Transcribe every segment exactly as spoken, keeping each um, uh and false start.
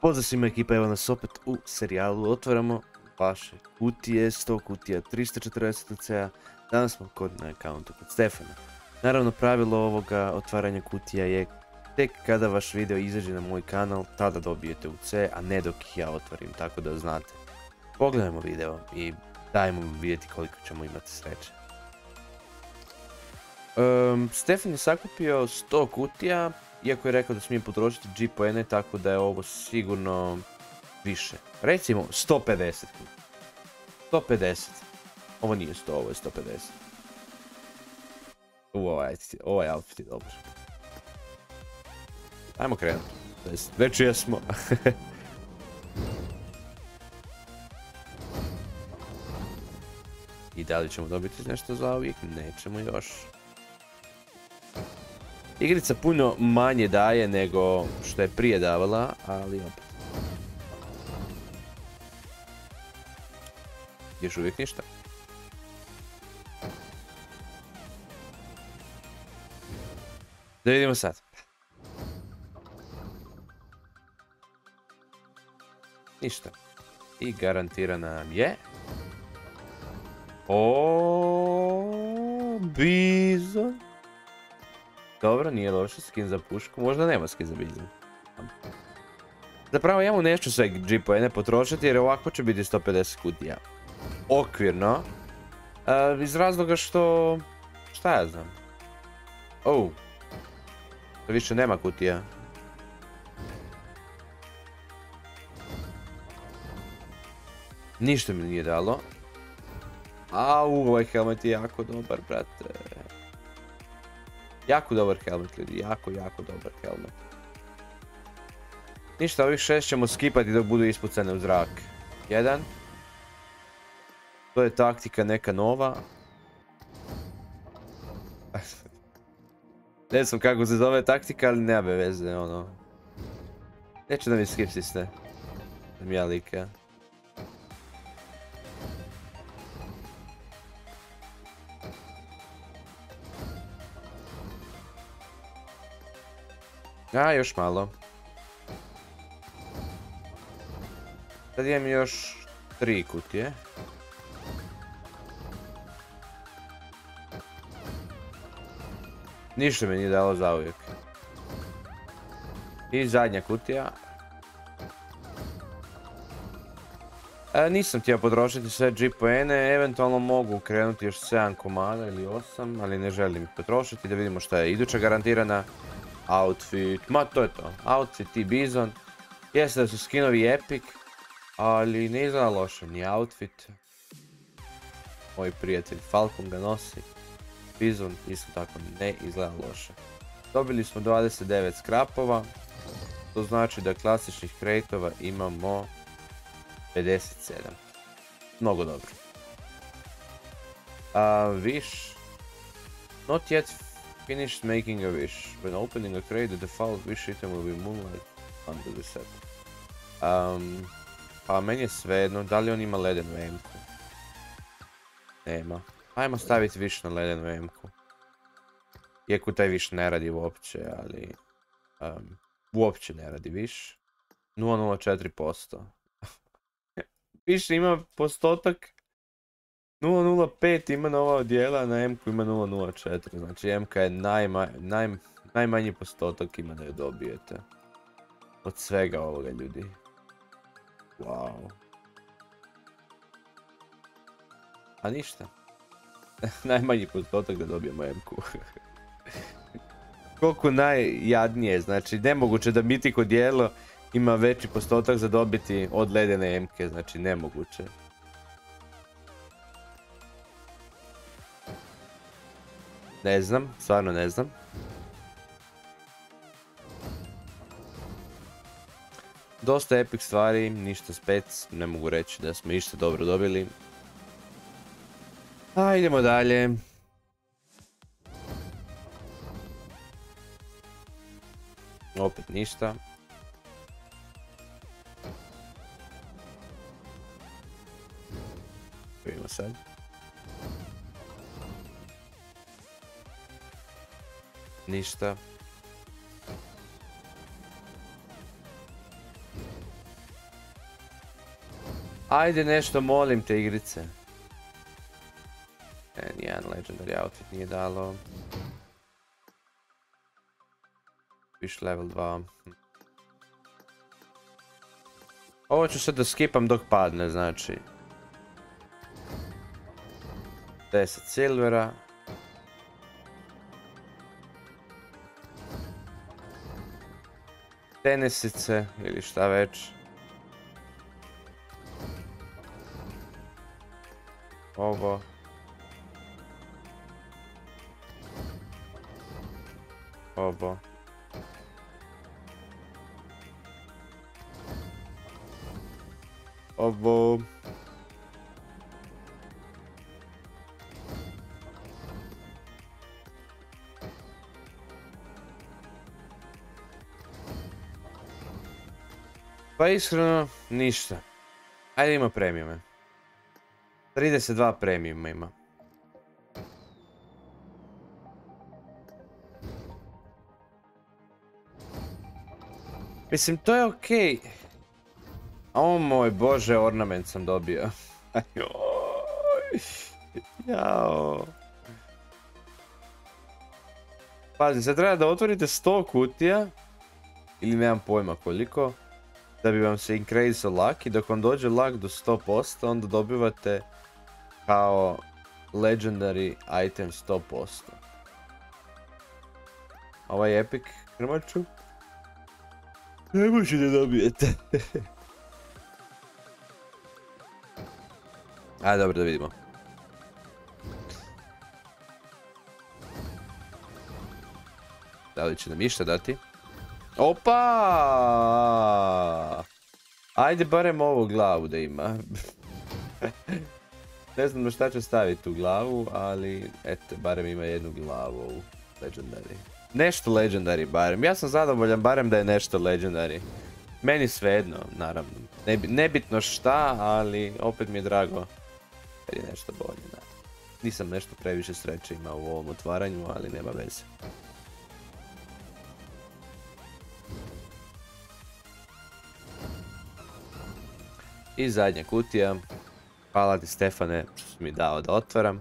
Pozdrav svima ekipa, evo nas opet u serijalu, otvaramo vaše kutije, sto kutija, tristo četrdeset C-a, danas smo kod na akauntu kod Stefana. Naravno, pravilo ovoga otvaranja kutija je tek kada vaš video izađe na moj kanal, tada dobijete u C, a ne dok ih ja otvorim, tako da znate. Pogledajmo video i dajmo vidjeti koliko ćemo imati sreće. Um, Stefan je sakupio sto kutija, iako je rekao da smije potrošiti G poene, tako da je ovo sigurno više. Recimo sto pedeset. sto pedeset. Ovo nije sto, ovo je sto pedeset. U, ovaj, ovaj outfit je dobar. Ajmo krenuti. Već jesmo. I da li ćemo dobiti nešto za uvijek? Nećemo još. Igrica puno manje daje nego što je prije davala, ali opet. Još uvijek ništa. Da vidimo sad. Ništa. I garantirana nam je. O, bizon. Dobro, nije loše, skin za pušku, možda nema skin za bizon. Zapravo ja mu neću sve G poene potrošiti jer ovako će biti sto pedeset kutija. Okvirno. Uh, iz razloga što... Šta ja znam? Oh. To više nema kutija. Ništa mi nije dalo. Au, ovaj helmet je jako dobar, brate. Jako dobar helmet, ljudi, jako, jako dobar helmet. Ništa, ovih šest ćemo skipati dok budu ispucane u zrak. Jedan. To je taktika neka nova. Ne znam kako se zove taktika, ali nema veze, ono. Neće da mi skipsiste. Da mi ja lika. A, još malo. Sad imam još tri kutije. Ništa mi nije dalo zauvijek. I zadnja kutija. E, nisam htio potrošiti sve G poene, eventualno mogu krenuti još sedam komada ili osam, ali ne želim ih potrošiti, da vidimo šta je iduća garantirana. Outfit, ma to je to, outfit i bizon. Jeste da su skinovi epic, ali ne izgleda loše, ni outfit. Moj prijatelj Falcon ga nosi. Bizon isto tako ne izgleda loše. Dobili smo dvadeset devet skrapova, to znači da klasičnih kreitova imamo pedeset sedam. Mnogo dobro. Uh, wish. Not yet finished making a wish. When opening a crate, the default wish item will be moonlight under the set. Um, pa meni je svejedno, da li on ima ledenu emku? Nema. Ajmo staviti wish na ledenu emku. Iako taj wish ne radi uopće, ali... Um, uopće ne radi wish. nula zarez nula četiri posto. Wish ima postotak nula zarez nula pet ima na ova odjela, na emku ima nula zarez nula četiri. Znači emka je najma, naj, najmanji postotak ima da je dobijete. Od svega ovoga, ljudi. Wow. A ništa. Najmanji postotak da dobijemo emku. Koliko najjadnije, znači nemoguće da Mythic odjelo ima veći postotak za dobiti od ledene emke, znači nemoguće. Ne znam, stvarno ne znam. Dosta epic stvari, ništa spec, ne mogu reći da smo išta dobro dobili. A idemo dalje. Opet ništa. Vidimo sad. Ništa. Ajde nešto, molim te, igrice. E, nijedan legendary outfit nije dalo. Fish level dva. Ovo ću sad da skipam dok padne, znači. deset silvera. Tenisice ili šta već. Ovo. Ovo. Ovo. Pa iskreno, ništa. Ajde ima premijume. trideset dva premijuma ima. Mislim, to je okej. Okay. O moj bože, ornament sam dobio. Jao. Pazi, sad treba da otvorite sto kutija. Ili nemam pojma koliko. Da bi vam se increase luck i dok vam dođe luck do sto posto onda dobivate kao legendary item sto posto. Ovaj epic krmaču ne možete dobijete. Ajde, dobro, da vidimo. Da li će nam išta dati? Opa! Ajde barem ovu glavu da ima. Ne znam na šta ću staviti u glavu, ali eto, barem ima jednu glavu ovu legendary. Nešto legendary barem. Ja sam zadovoljan barem da je nešto legendary. Meni svejedno, naravno. Nebi, nebitno šta, ali opet mi je drago kad je nešto bolje. Da. Nisam nešto previše sreće imao u ovom otvaranju, ali nema veze. I zadnja kutija. Hvala ti, Stefane, što si mi dao da otvaram.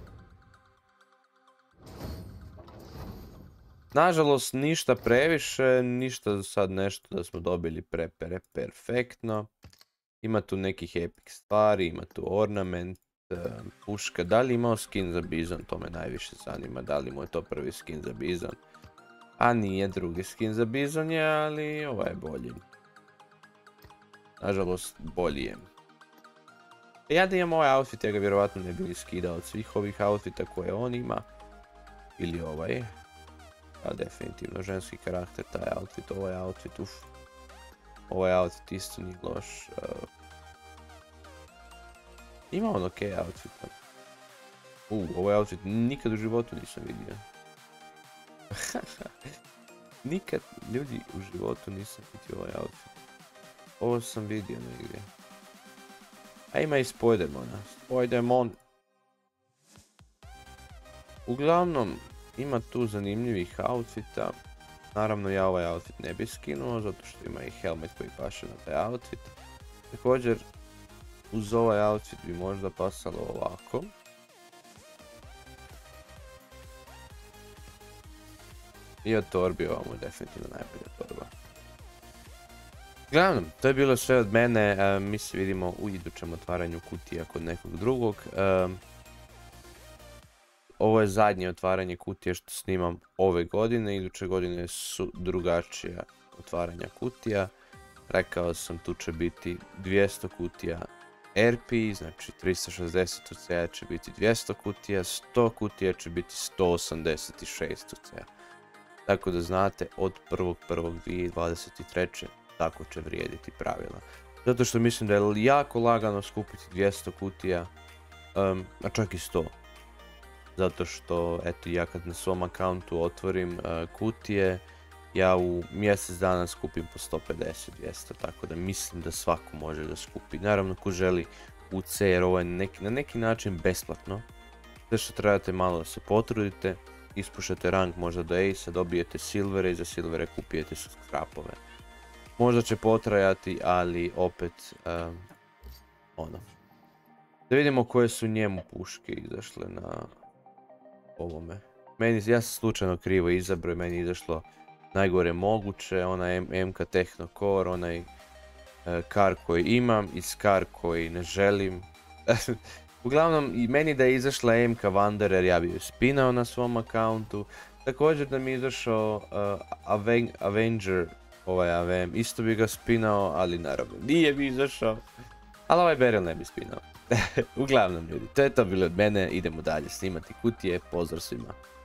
Nažalost, ništa previše, ništa sad nešto da smo dobili pre, pre perfektno. Ima tu nekih epic stvari, ima tu ornament, puška. Da li imao skin za bizon, to me najviše zanima. Da li mu je to prvi skin za bizon. A nije drugi skin za bizon je, ali ovaj je bolji. Nažalost, bolji je. Ja da imam ovaj outfit, ja ga vjerovatno ne bih skidao od svih ovih outfita koje on ima. Ili ovaj. A definitivno ženski karakter, taj outfit, ovaj outfit, uff. Ovaj outfit isto nije loš. Uh, ima on ok outfit. Uh, ovaj outfit nikad u životu nisam vidio. Nikad, ljudi, u životu nisam vidio ovaj outfit. Ovo sam vidio negdje. A ima i Spidermana. Spiderman. Uglavnom, ima tu zanimljivih outfita. Naravno, ja ovaj outfit ne bih skinuo, zato što ima i helmet koji paše na taj outfit. Također, uz ovaj outfit bi možda pasalo ovako. I od torbi ovamo je definitivno najbolja torba. Uglavnom, to je bilo sve od mene, e, mi se vidimo u idućem otvaranju kutija kod nekog drugog. E, ovo je zadnje otvaranje kutija što snimam ove godine, iduće godine su drugačija otvaranja kutija. Rekao sam, tu će biti dvjesto kutija R P, znači tristo šezdeset U C-a će biti dvjesto kutija, sto kutija će biti sto osamdeset šest U C-a. Tako da znate, od prvog prvog dvije tisuće dvadeset treće tako će vrijediti pravila. Zato što mislim da je jako lagano skupiti dvjesto kutija, um, a čak i sto. Zato što, eto, ja kad na svom akauntu otvorim uh, kutije, ja u mjesec dana skupim po sto pedeset do dvjesto, tako da mislim da svako može da skupi. Naravno, ko želi U C, jer ovo je neki, na neki način besplatno. Sve što trebate malo da se potrudite, ispušate rank možda do Ace-a, dobijete silvere i za silvere kupijete scrapove. Možda će potrajati, ali opet um, ono. Da vidimo koje su njemu puške izašle na ovome. Meni, ja sam slučajno krivo izabrao i meni je izašlo najgore moguće, onaj M K Techno Core, onaj uh, kar koji imam i skar koji ne želim. Uglavnom, i meni da je izašla M K Wanderer, ja bi ju spinao na svom akauntu. Također da mi je izašao uh, Aven Avenger, ovaj A V M, isto bi ga spinao, ali naravno nije bi izašao. Ali ovaj Beryl ne bi spinao. Uglavnom ljudi, to je to bilo od mene, idemo dalje snimati kutije, pozdrav svima.